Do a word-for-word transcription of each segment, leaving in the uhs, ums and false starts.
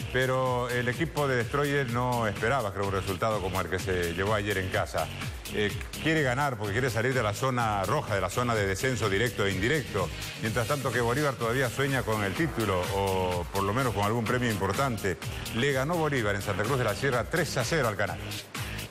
pero el equipo de Destroyer no esperaba, creo, un resultado como el que se llevó ayer en casa. Eh, quiere ganar porque quiere salir de la zona roja, de la zona de descenso directo e indirecto. Mientras tanto que Bolívar todavía sueña con el título o por lo menos con algún premio importante. Le ganó Bolívar en Santa Cruz de la Sierra tres a cero al Canarias.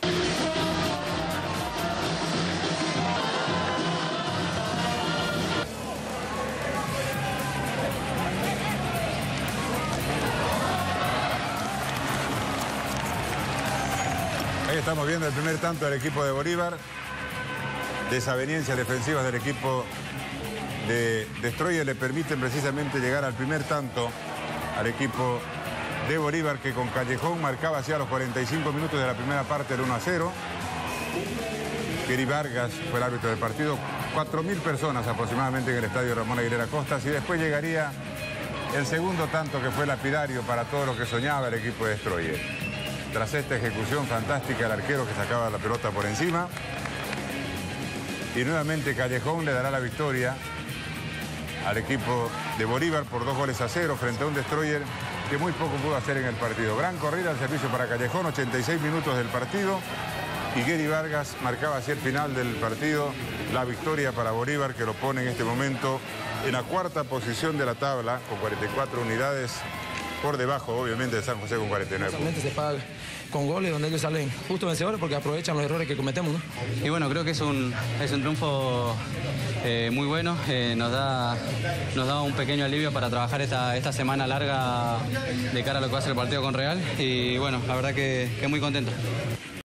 Ahí estamos viendo el primer tanto del equipo de Bolívar. Desavenencias defensivas del equipo de Destroyer le permiten precisamente llegar al primer tanto al equipo de Bolívar, que con Callejón marcaba hacia los cuarenta y cinco minutos de la primera parte el uno a cero. Gary Vargas fue el árbitro del partido. cuatro mil personas aproximadamente en el estadio Ramón Aguilera Costas, y después llegaría el segundo tanto, que fue lapidario para todo lo que soñaba el equipo de Destroyer. Tras esta ejecución fantástica, el arquero que sacaba la pelota por encima. Y nuevamente Callejón le dará la victoria al equipo de Bolívar por dos goles a cero frente a un Destroyer que muy poco pudo hacer en el partido. Gran corrida al servicio para Callejón, ochenta y seis minutos del partido. Y Gary Vargas marcaba hacia el final del partido la victoria para Bolívar, que lo pone en este momento en la cuarta posición de la tabla con cuarenta y cuatro unidades. Por debajo, obviamente, de San José con cuarenta y nueve puntos. Se paga con goles donde ellos salen justo vencedores porque aprovechan los errores que cometemos, ¿no? Y bueno, creo que es un, es un triunfo eh, muy bueno. Eh, nos, da, nos da un pequeño alivio para trabajar esta, esta semana larga de cara a lo que va a ser el partido con Real. Y bueno, la verdad que, que muy contento.